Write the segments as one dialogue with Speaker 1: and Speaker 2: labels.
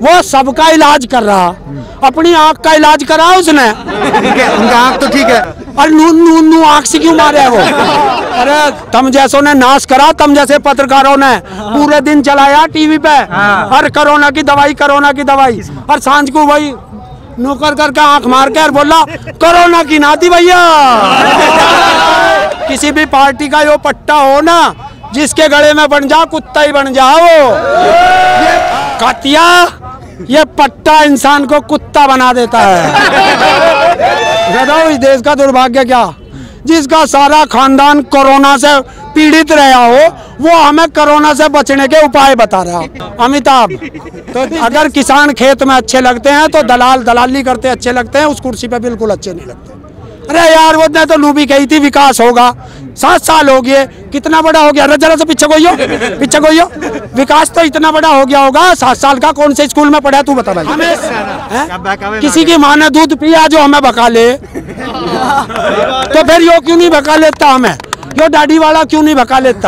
Speaker 1: वो सबका इलाज कर रहा, अपनी आंख का इलाज करा उसने।
Speaker 2: उनका आंख तो ठीक है,
Speaker 1: और नू आंख से क्यों मारे वो? अरे तुम जैसों ने नाश करा, तुम जैसे पत्रकारों ने पूरे दिन चलाया टीवी पे और कोरोना की दवाई, और सांझ को वही नौकर करके आंख मार के और बोला कोरोना की ना थी भैया। किसी भी पार्टी का यो पट्टा हो ना, जिसके गले में बन जा कुत्ता ही बन जाओ। ये कातिया, ये पट्टा इंसान को कुत्ता बना देता है। बताओ इस देश का दुर्भाग्य क्या, जिसका सारा खानदान कोरोना से पीड़ित रहा हो, वो हमें कोरोना से बचने के उपाय बता रहा। अमिताभ, तो अगर किसान खेत में अच्छे लगते हैं तो दलाली करते अच्छे लगते हैं, उस कुर्सी पे बिल्कुल अच्छे नहीं लगते। अरे यार वो ने तो लूबी कही थी विकास होगा, 7 साल हो गए, कितना बड़ा हो गया? जरा से पीछे कोई विकास तो इतना बड़ा हो गया होगा 7 साल का। कौन से स्कूल में पढ़ा तू बता भाई? किसी की माँ ने दूध पिया जो हमें बका ले, तो फिर यो क्यों नहीं बका लेता हमें? यो दाढ़ी वाला क्यों नहीं बका लेता?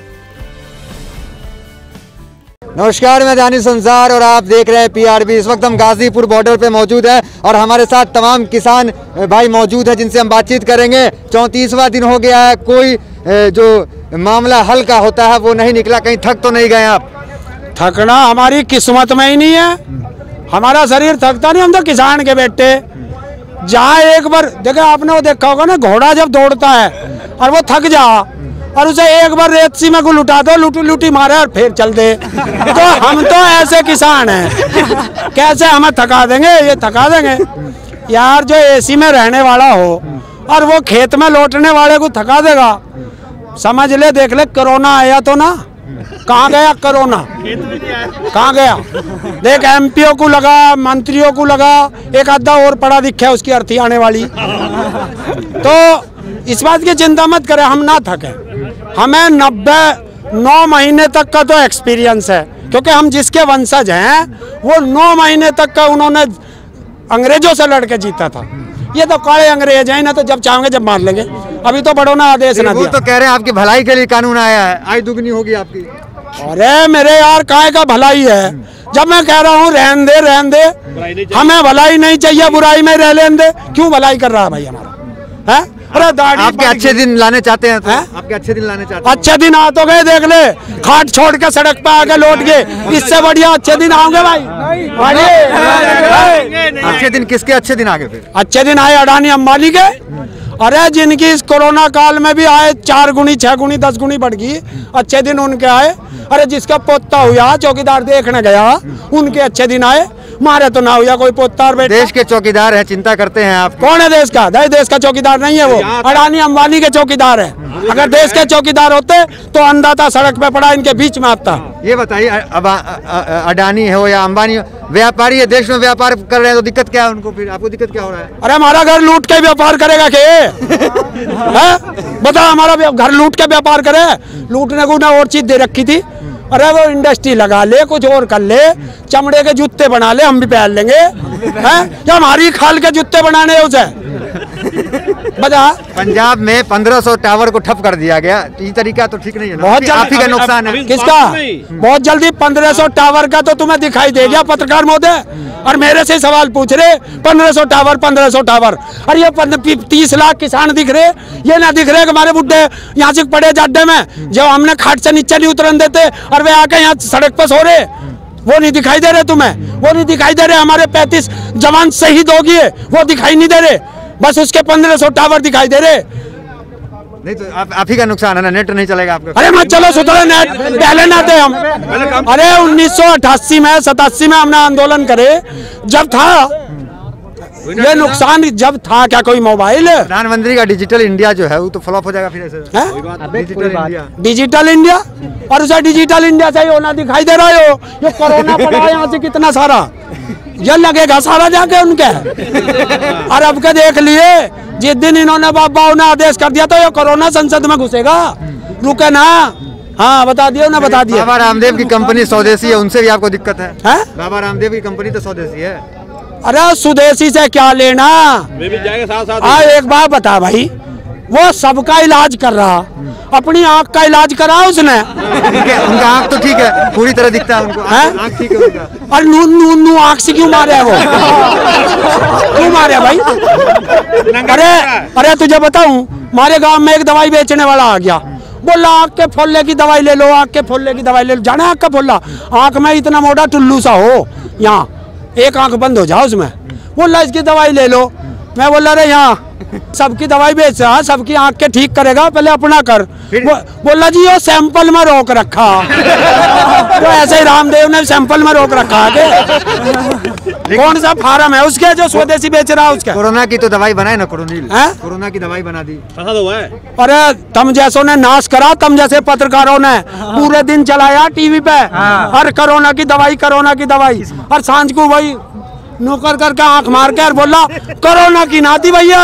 Speaker 2: नमस्कार, मैं दानिश संसार और आप देख रहे हैं PRB। इस वक्त हम गाजीपुर बॉर्डर पे मौजूद हैं और हमारे साथ तमाम किसान भाई मौजूद हैं जिनसे हम बातचीत करेंगे। 34वां दिन हो गया है, कोई जो मामला हल का होता है वो नहीं निकला। कहीं थक तो नहीं गए आप?
Speaker 1: थकना हमारी किस्मत में ही नहीं है, हमारा शरीर थकता नहीं। हम तो किसान के बेटे, जहाँ एक बार देखा आपने वो देखा होगा ना, घोड़ा जब दौड़ता है और वो थक जा और उसे एक बार रेत सी में को लुटा दो, लूटी मारे और फिर चल दे। तो हम तो ऐसे किसान हैं, कैसे हमें थका देंगे? ये थका देंगे यार। जो AC में रहने वाला हो और वो खेत में लौटने वाले को थका देगा, समझ ले। देख ले कोरोना आया तो ना, कहाँ गया कोरोना? कहाँ गया? देख MPO को लगा, मंत्रियों को लगा, एक आधा और पढ़ा दिखा उसकी अर्थी आने वाली। तो इस बात की चिंता मत करें, हम ना थके। हमें 9 महीने तक का तो एक्सपीरियंस है, क्योंकि हम जिसके वंशज हैं वो 9 महीने तक का उन्होंने अंग्रेजों से लड़के जीता था। ये तो काले अंग्रेज हैं ना, तो जब चाहेंगे जब मार लेंगे। अभी तो बड़ों ने आदेश ना दिया।
Speaker 2: वो तो कह रहे हैं आपकी भलाई के लिए कानून आया है, आय दुगनी होगी आपकी।
Speaker 1: अरे मेरे यार, काय का भलाई है? जब मैं कह रहा हूँ रहन दे, हमें भलाई नहीं चाहिए, बुराई में रह लेने दे। क्यों भलाई कर रहा है भाई हमारा? है? अरे
Speaker 2: आपके अच्छे दिन लाने चाहते हैं तो? आपके अच्छे दिन लाने चाहते हैं?
Speaker 1: अच्छे दिन आ तो गए, देख ले, खाट छोड़ के सड़क पे आके लौट गए। इससे बढ़िया अच्छे दिन आओगे भाई?
Speaker 2: अच्छे दिन किसके अच्छे दिन आगे? फिर
Speaker 1: अच्छे दिन आए अडानी अंबानी के। अरे जिनकी इस कोरोना काल में भी आए 4 गुनी 6 गुनी 10 गुनी बढ़ गई, अच्छे दिन उनके आए। अरे जिसका पोता हुआ चौकीदार देखने गया, उनके अच्छे दिन आए। मारे तो ना हुआ कोई पोता।
Speaker 2: देश के चौकीदार है, चिंता करते हैं आप?
Speaker 1: कौन है देश का? देश का चौकीदार नहीं है वो, अडानी अंबानी के चौकीदार है। अगर देश के चौकीदार होते तो अंदाता सड़क पे पड़ा इनके बीच में आता।
Speaker 2: ये बताइए, अब अडानी हो या अंबानी हो, व्यापारी है, देश में व्यापार कर रहे हैं तो दिक्कत क्या है उनको? फिर आपको दिक्कत क्या हो रहा है?
Speaker 1: अरे हमारा घर लूट के व्यापार करेगा के? बता, हमारा घर लूट के व्यापार करे? लूटने को ना और चीज दे रखी थी। अरे वो इंडस्ट्री लगा ले, कुछ और कर ले, चमड़े के जूते बना ले, हम भी पहन लेंगे। हैं? या हमारी खाल के जूते बनाने उसे बता।
Speaker 2: पंजाब में 1500 टावर को ठप कर दिया गया, ये तरीका तो ठीक नहीं है। बहुत आप ही का नुकसान है।
Speaker 1: किसका? बहुत जल्दी 1500 टावर का तो तुम्हें दिखाई दे गया पत्रकार महोदय, और मेरे से सवाल पूछ रहे 1500 टावर। और ये 30 लाख किसान दिख रहे, ये ना दिख रहे कि हमारे बुड्ढे यहाँ से पड़े जाड्डे में, जो हमने खाट से नीचे नहीं उतरन देते और वे आके यहाँ सड़क पर सो रहे। वो नहीं दिखाई दे रहे तुम्हें? वो नहीं दिखाई दे रहे? हमारे 35 जवान शहीद हो गए, वो दिखाई नहीं दे रहे? बस उसके 1500 टावर दिखाई दे रहे।
Speaker 2: नहीं तो आप ही का नुकसान है ना, नेट नहीं चलेगा आपका।
Speaker 1: अरे मत चलो सुधरे, नेट पहले ना थे हम। अरे 1988 में 87 में हमने आंदोलन करे, जब था ये नुकसान, जब था क्या कोई मोबाइल?
Speaker 2: प्रधानमंत्री का डिजिटल इंडिया जो है वो तो फ्लॉप हो जाएगा फिर ऐसे।
Speaker 1: डिजिटल इंडिया, और उसे डिजिटल इंडिया से ही होना दिखाई दे रहा हो। ये कोरोना पड़ा है यहाँ से कितना सारा, ये लगेगा सारा जाके उनके। और अब के देख लिए, जिस दिन इन्होंने बाबा ने आदेश कर दिया तो ये कोरोना संसद में घुसेगा, रुके ना। हाँ बता दिया ना, बता दिया।
Speaker 2: बाबा रामदेव की कंपनी स्वदेशी है, उनसे भी आपको दिक्कत है? बाबा रामदेव की कंपनी तो स्वदेशी है।
Speaker 1: अरे स्वदेशी से क्या लेना?
Speaker 3: मैं भी जाएगा साथ।
Speaker 1: एक बात बता भाई, वो सबका इलाज कर रहा, अपनी आंख का इलाज करा उसने।
Speaker 2: उनका आंख तो ठीक है, पूरी तरह दिखता है उनको, आंख ठीक है उनका।
Speaker 1: और नू आंख से क्यों मारे वो? क्यों मारे भाई? अरे तुझे बताऊं, हमारे गांव में एक दवाई बेचने वाला आ गया, बोला आंख के फोल्ले की दवाई ले लो, आंख के फोल्ले की दवाई ले लो। जाना आंख का फोल्ला? आंख में इतना मोटा टुल्लू सा हो, यहाँ एक आंख बंद हो जाओ उसमें, बोला इसकी दवाई ले लो। मैं बोला अरे यहाँ सबकी दवाई बेच रहा, सबकी आंख के ठीक करेगा, पहले अपना कर। बोला जी वो सैंपल में रोक रखा। तो ऐसे ही रामदेव ने सैंपल में रोक रखा है। कौन सा फार्म है उसके जो स्वदेशी बेच रहा है उसके?
Speaker 2: कोरोना की तो दवाई बनाए ना, कोरोना की दवाई बना दी।
Speaker 1: अरे तुम जैसों ने नाश करा, तुम जैसे पत्रकारों ने पूरे दिन चलाया टीवी पे, और कोरोना की दवाई, और सांझ को वही नौकर करके आंख मार के और बोला कोरोना की नाती भैया।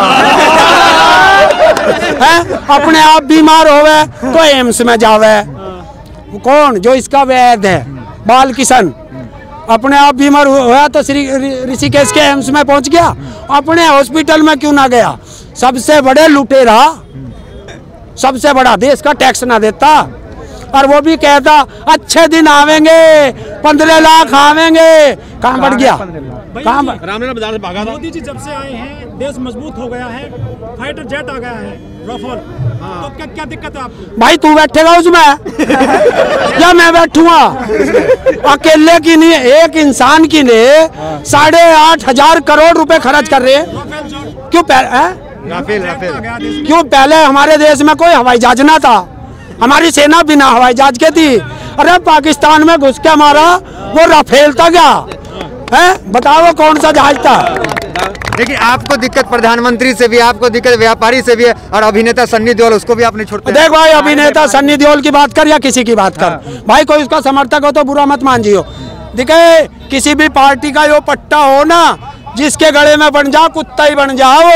Speaker 1: अपने आप बीमार होवे तो एम्स में जावे। कौन? जो इसका वैद्य है बाल किशन, अपने आप बीमार हुआ तो श्री ऋषिकेश के एम्स में पहुंच गया, अपने हॉस्पिटल में क्यों ना गया? सबसे बड़े लुटेरा, सबसे बड़ा, देश का टैक्स ना देता, और वो भी कहता अच्छे दिन आवेंगे, 15 लाख आवेंगे। कहाँ बढ़ गया?
Speaker 3: रामलीला से भागा था। मोदी जी जब से आए हैं देश मजबूत हो गया है, फाइटर जेट आ गया है, राफेल, तो क्या दिक्कत है आपको?
Speaker 1: भाई तू बैठेगा उसमें या मैं बैठूंगा? अकेले की नहीं, एक इंसान की ने 8,500 करोड़ रुपए खर्च कर रहे हैं। क्यों क्यों? पहले हमारे देश में कोई हवाई जहाज ना था, हमारी सेना बिना हवाई जहाज के थी। अरे पाकिस्तान में घुस के मारा, वो राफेल था क्या है? बताओ कौन सा जहाज था?
Speaker 2: देखिए आपको दिक्कत प्रधानमंत्री से भी, आपको दिक्कत व्यापारी से भी है, और अभिनेता सन्नी देओल, उसको भी आप नहीं छोड़ते।
Speaker 1: देख भाई, अभिनेता सन्नी देओल की बात कर या किसी की बात कर, भाई कोई उसका समर्थक हो तो बुरा मत मान जियो। देखे किसी भी पार्टी का यो पट्टा हो ना, जिसके गले में बन जा कुत्ता ही बन जाओ।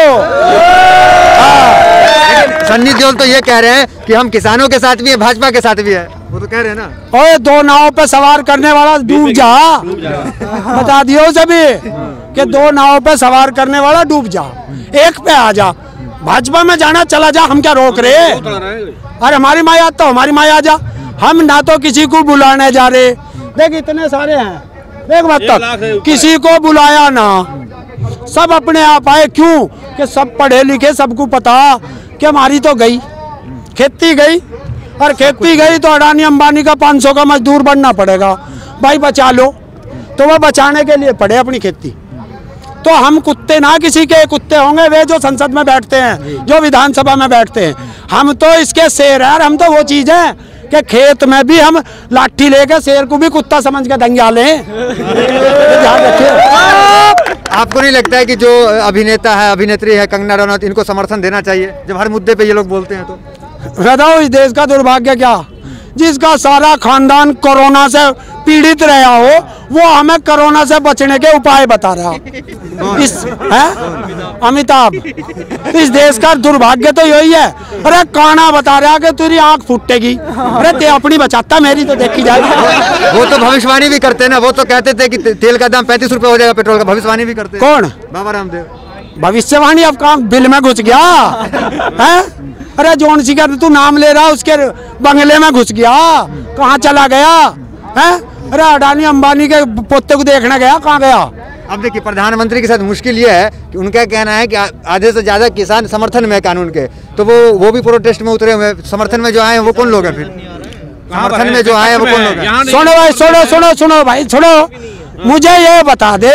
Speaker 2: सन्नी देओल तो ये कह रहे हैं कि हम किसानों के साथ भी है, भाजपा के साथ भी है, वो तो कह रहे हैं ना।
Speaker 1: ओए दो नाव पे सवार करने वाला डूब जा, बता दियो सभी कि दो नाव पे सवार करने वाला डूब जा, एक पे आ जा। भाजपा में जाना चला जा, हम क्या रोक रहे? अरे हमारी माया तो हमारी माया जा, हम ना तो किसी को बुलाने जा रहे। देख इतने सारे हैं, देख मतलब किसी को बुलाया ना, सब अपने आप आए। क्यों? कि सब पढ़े लिखे, सबको पता कि हमारी तो गई खेती गई, और खेती गई तो अडानी अंबानी का 500 का मजदूर बनना पड़ेगा। भाई बचा लो, तो वो बचाने के लिए पड़े अपनी खेती। तो हम कुत्ते ना किसी के, कुत्ते होंगे वे जो संसद में बैठते हैं, जो विधानसभा में बैठते हैं। हम तो इसके शेर है, हम तो वो चीज है कि खेत में भी हम लाठी लेके शेर को भी कुत्ता समझ के दंगा लें। ध्यान रखिए।
Speaker 2: आपको नहीं लगता है कि जो अभिनेता है, अभिनेत्री है कंगना रनौत, इनको समर्थन देना चाहिए जब हर मुद्दे पे ये लोग बोलते हैं? तो
Speaker 1: बताओ इस देश का दुर्भाग्य क्या, जिसका सारा खानदान कोरोना से पीड़ित रहा हो, वो हमें कोरोना से बचने के उपाय बता रहा इस है अमिताभ। इस देश का दुर्भाग्य तो यही है। अरे काना बता रहा कि तेरी आंख फूटेगी, अरे ते अपनी बचाता, मेरी तो देखी जाएगी।
Speaker 2: वो तो भविष्यवाणी भी करते ना, वो तो कहते थे कि तेल का दाम 35 रुपए हो जाएगा, पेट्रोल का, भविष्यवाणी भी करते।
Speaker 1: कौन?
Speaker 2: बाबा रामदेव।
Speaker 1: भविष्यवाणी अब काम बिल में घुस गया है। अरे जौन सी का तू नाम ले रहा, उसके बंगले में घुस गया, कहाँ चला गया है? अरे अडानी अंबानी के पोते को देखने गया, कहाँ गया?
Speaker 2: अब देखिए प्रधानमंत्री के साथ मुश्किल ये है कि उनका कहना है कि आधे से ज्यादा किसान समर्थन में है कानून के, तो वो भी प्रोटेस्ट में उतरे हुए। समर्थन में जो आए हैं वो कौन लोग हैं? फिर समर्थन में जो आए हैं वो कौन लोग हैं?
Speaker 1: सुनो भाई, सुनो भाई, सुनो, मुझे ये बता दे,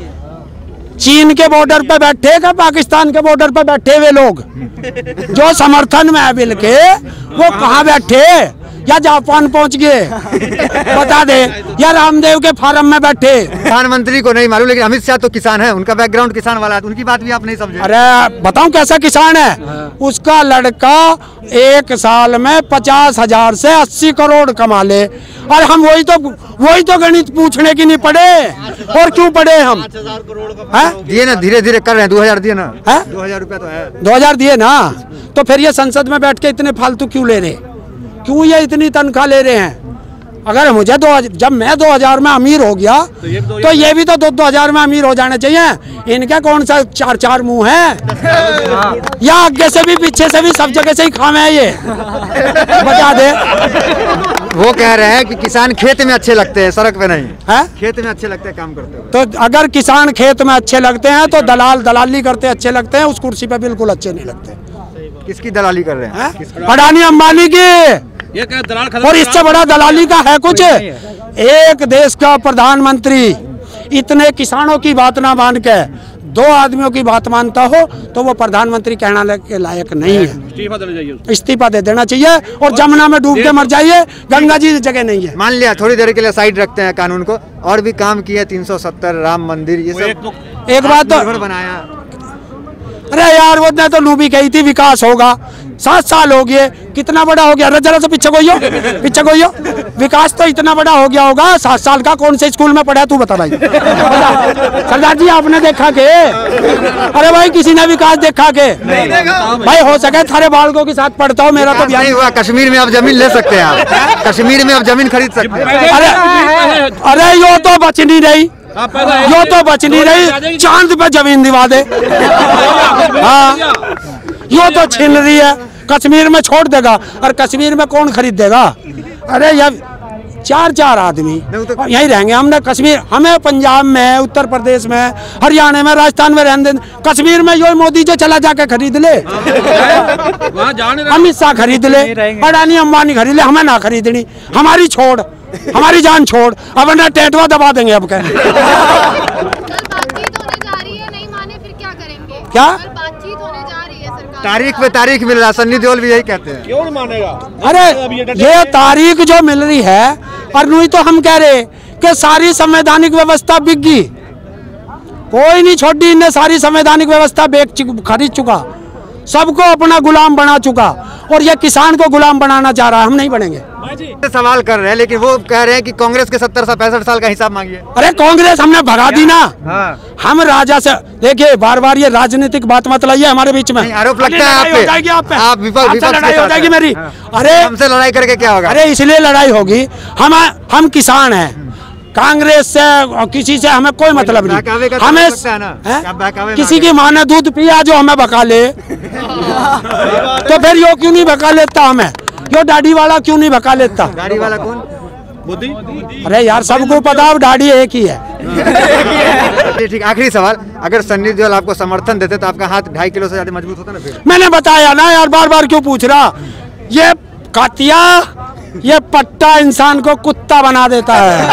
Speaker 1: चीन के बॉर्डर पे बैठे का पाकिस्तान के बॉर्डर पे बैठे हुए लोग जो समर्थन में है बिल के, वो कहाँ बैठे? या जापान पहुंच गए? बता दे। या रामदेव के फार्म में बैठे?
Speaker 2: प्रधानमंत्री को नहीं मालूम, लेकिन अमित शाह तो किसान है, उनका बैकग्राउंड किसान वाला है, उनकी बात भी आप नहीं समझे।
Speaker 1: अरे बताऊं कैसा किसान है? उसका लड़का 1 साल में 50,000 से 80 करोड़ कमा ले, और हम वही तो गणित पूछने की नहीं पड़े। और क्यों पड़े हम?
Speaker 2: दिए ना, धीरे धीरे कर रहे हैं। 2000 दिए ना, 2000 रुपया तो है।
Speaker 1: 2000 दिए ना, तो फिर ये संसद में बैठ के इतने फालतू क्यों ले रहे? क्यों ये इतनी तनख्वाह ले रहे हैं? अगर मुझे जब मैं 2000 में अमीर हो गया तो ये भी तो 2000 में अमीर हो जाने चाहिए। इनके कौन सा 4 मुंह है, या आगे से भी पीछे से भी सब जगह से ही खामे है ये, बता दे।
Speaker 2: वो कह रहे हैं कि किसान खेत में अच्छे लगते हैं, सड़क पे नहीं
Speaker 1: है।
Speaker 2: खेत में अच्छे लगते हैं काम करते हुए।
Speaker 1: तो अगर किसान खेत में अच्छे लगते हैं तो दलाली करते अच्छे लगते हैं, उस कुर्सी पे बिल्कुल अच्छे नहीं लगते।
Speaker 2: किसकी दलाली कर रहे हैं?
Speaker 1: अडानी अंबानी की,
Speaker 3: ये क्या दलाल
Speaker 1: और इससे बड़ा दलाली का है कुछ? एक देश का प्रधानमंत्री इतने किसानों की बात ना मान के 2 आदमियों की बात मानता हो तो वो प्रधानमंत्री कहना के लायक नहीं है। इस्तीफा दे देना चाहिए और जमुना में डूब के मर जाइए, गंगा जी जगह नहीं है।
Speaker 2: मान लिया थोड़ी देर के लिए साइड रखते हैं कानून को, और भी काम किए 370 राम मंदिर ये सब
Speaker 1: एक बात तो
Speaker 2: बनाया।
Speaker 1: अरे यार वो तो नू भी कही थी विकास होगा, 7 साल हो गए, कितना बड़ा हो गया? अरे जरा से पीछे कोई विकास तो इतना बड़ा हो गया होगा। 7 साल का कौन से स्कूल में पढ़ा तू बता भाई? सरदार जी आपने देखा के? अरे भाई किसी ने विकास देखा के? भाई हो सके थारे बालकों के साथ पढ़ता हूँ, मेरा तो
Speaker 2: नहीं हुआ। कश्मीर में आप जमीन ले सकते हैं, आप कश्मीर में आप जमीन खरीद सकते हैं।
Speaker 1: अरे यो तो बच नहीं रही, यो तो बच नहीं रही, चांद पे जमीन दिवा दे। हाँ यो तो छीन रही है, कश्मीर में छोड़ देगा, और कश्मीर में कौन खरीद देगा? अरे यार 4 आदमी यहीं रहेंगे। हमने कश्मीर, हमें पंजाब में, उत्तर प्रदेश में, हरियाणा में, राजस्थान में रहने, कश्मीर में यो मोदी जो चला जाके खरीद ले, अमित शाह खरीद ले, अडानी अंबानी खरीद ले, हमें ना खरीदनी। हमारी छोड़, हमारी जान छोड़, अब ना टेटवा दबा देंगे। अब क्या क्या
Speaker 4: बातचीत होने जा रही है सरकार,
Speaker 2: तारीख पे तारीख मिल रहा है। सन्नी देओल भी यही कहते हैं।
Speaker 3: क्यों नहीं मानेगा?
Speaker 1: अरे ये तारीख जो मिल रही है, और नहीं तो हम कह रहे कि सारी संवैधानिक व्यवस्था बिक गई, कोई नहीं छोड़ी, इन्हें सारी संवैधानिक व्यवस्था खरीद चुका, सबको अपना गुलाम बना चुका, और ये किसान को गुलाम बनाना चाह रहा है। हम नहीं बनेंगे।
Speaker 2: सवाल कर रहे हैं, लेकिन वो कह रहे हैं कि कांग्रेस के 70-65 साल का हिसाब मांगिए।
Speaker 1: अरे कांग्रेस हमने भगा दी ना।
Speaker 2: हाँ।
Speaker 1: हम राजा से देखिए, बार ये राजनीतिक बात मत लाइए हमारे बीच में।
Speaker 2: आरोप लगता है आप पे, आप विपक्ष
Speaker 1: लड़ाई हो जाएगी मेरी। अरे
Speaker 2: हमसे लड़ाई करके क्या होगा?
Speaker 1: अरे इसलिए लड़ाई होगी, हम किसान हैं, कांग्रेस से किसी से हमें कोई मतलब नहीं। हमें किसी की माँ ने दूध पिया जो हमें बका ले, तो फिर यो क्यों नहीं बका लेता? हमें यो दाढ़ी वाला क्यों नहीं बका लेता?
Speaker 2: दाढ़ी वाला कौन?
Speaker 3: मोदी।
Speaker 1: अरे यार सबको पता है दाढ़ी एक ही है।
Speaker 2: ठीक, आखिरी सवाल, अगर सन्नी देओल आपको समर्थन देते तो आपका हाथ 2.5 किलो से ज्यादा मजबूत होता ना? फिर मैंने
Speaker 1: बताया ना यार, बार क्यों पूछ रहा? ये कातिया, ये पट्टा इंसान को कुत्ता बना देता है।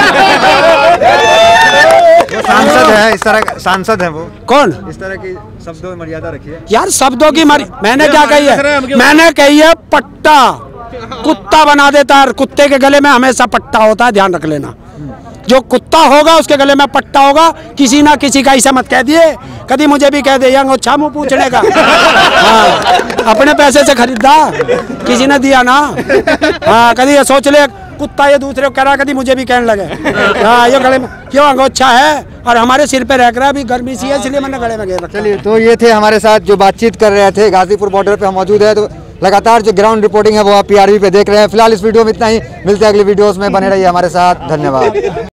Speaker 2: वो सांसद है, इस तरह सांसद है वो।
Speaker 1: कौन?
Speaker 2: इस तरह की शब्दों में मर्यादा रखिए यार।
Speaker 1: शब्दों की मैंने क्या कही है? मैंने कही है पट्टा कुत्ता बना देता है। कुत्ते के गले में हमेशा पट्टा होता है, ध्यान रख लेना। जो कुत्ता होगा उसके गले में पट्टा होगा। किसी ना किसी का ऐसा मत कह दिए, कभी मुझे भी कह दे अच्छा मुँह पूछने का। हाँ, अपने पैसे से खरीदा, किसी ने दिया ना। हाँ, कभी ये सोच ले कुत्ता ये दूसरे को कह रहा, कभी मुझे भी कहने लगे हाँ ये गले में क्यों अंगोछा है, और हमारे सिर पे रह रहा, अभी गर्मी सी है इसलिए मैंने गले में घेर रखा।
Speaker 2: चलिए, तो ये थे हमारे साथ जो बातचीत कर रहे थे। गाजीपुर बॉर्डर पे हम मौजूद है, तो लगातार जो ग्राउंड रिपोर्टिंग है वो आप PRB पे देख रहे हैं। फिलहाल इस वीडियो में इतना ही, मिलते हैं अगली वीडियोस में, बने रहिए हमारे साथ। धन्यवाद।